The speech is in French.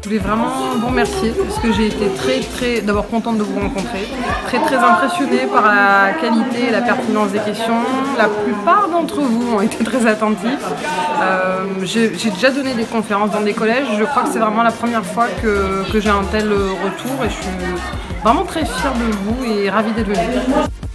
Je voulais vraiment vous remercier parce que j'ai été d'abord contente de vous rencontrer, très impressionnée par la qualité et la pertinence des questions. La plupart d'entre vous ont été très attentifs. J'ai déjà donné des conférences dans des collèges. Je crois que c'est vraiment la première fois que j'ai un tel retour et je suis vraiment très fière de vous et ravie d'être venue.